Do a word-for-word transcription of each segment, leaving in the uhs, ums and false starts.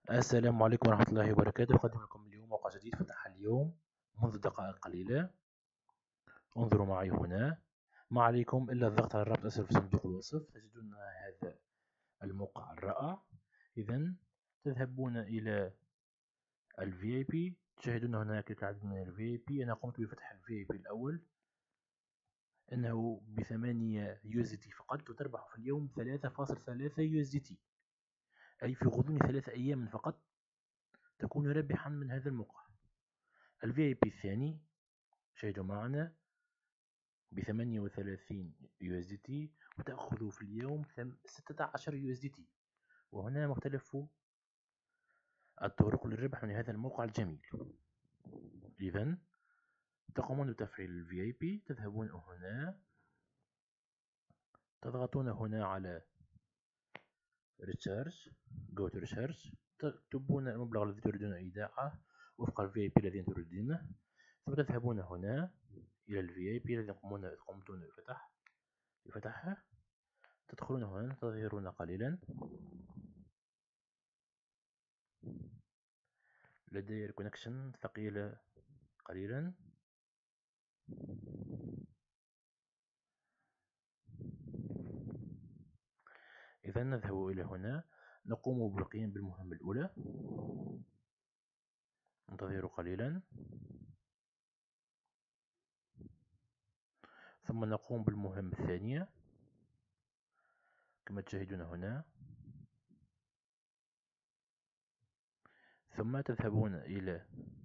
السلام عليكم ورحمة الله وبركاته. أقدم لكم اليوم موقع جديد فتح اليوم منذ دقائق قليلة. انظروا معي هنا. ما عليكم إلا الضغط على الرابط أسفل في صندوق الوصف، تجدون هذا الموقع الرائع. إذا تذهبون إلى ال في آي بي، تشاهدون هناك العديد من ال في آي بي. أنا قمت بفتح ال في آي بي الأول، إنه بثمانية يو إس دي تي فقط، وتربح في اليوم ثلاثة فاصلة ثلاثة يو إس دي تي، أي في غضون ثلاثة أيام فقط تكون رابحا من هذا الموقع. ال في آي بي الثاني شاهدوا معنا بثمانية وثلاثين يو إس دي تي، وتأخذ في اليوم ستة عشر يو إس دي تي. وهنا مختلف الطرق للربح من هذا الموقع الجميل. إذن تقومون بتفعيل ال في آي بي، تذهبون هنا، تضغطون هنا على Research Go to Research، تكتبون المبلغ الذي تريدون إيداعه وفق ال في آي بي الذي تريدونه، ثم تذهبون هنا إلى ال في آي بي الذي قمتم بفتح بفتحه. تدخلون هنا، تنتظرون قليلا. لدي الكونكشن ثقيلة قليلا. إذا نذهب إلى هنا، نقوم بالقيام بالمهمة الأولى، ننتظر قليلا، ثم نقوم بالمهمة الثانية كما تشاهدون هنا، ثم تذهبون إلى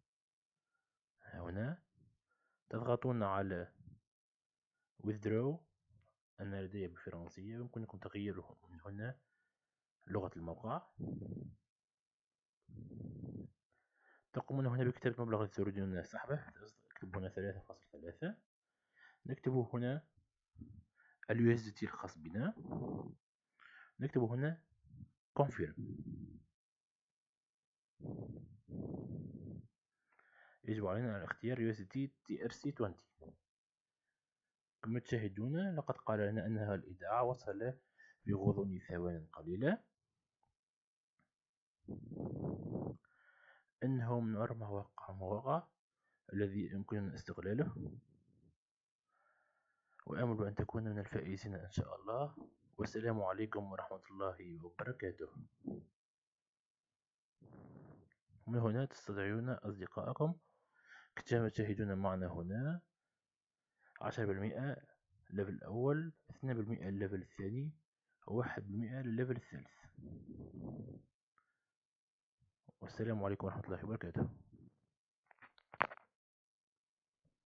هنا، تضغطون على withdraw. أنا لدي بالفرنسية، يمكنكم تغييره من هنا لغة الموقع. تقومون هنا بكتابة المبلغ الذي تريدون سحبه، تكتبون هنا ثلاثة فاصلة ثلاثة، نكتب هنا ال يو إس دي تي الخاص بنا، نكتب هنا confirm. يجب علينا على اختيار يو إس دي تي تي ار سي عشرين. كما تشاهدون لقد قال لنا أنها الإيداع وصل في غضون ثوان قليلة. إنه من أربع مواقع مواقع الذي يمكننا استغلاله، وأمل بأن تكون من الفائزين إن شاء الله. والسلام عليكم ورحمة الله وبركاته. من هنا تستدعون أصدقائكم كما تشاهدون معنا هنا. عشرة بالمئة الليفل الأول، اثنين بالمئة الليفل الثاني، واحد بالمئة للليفل الثالث. والسلام عليكم ورحمة الله وبركاته.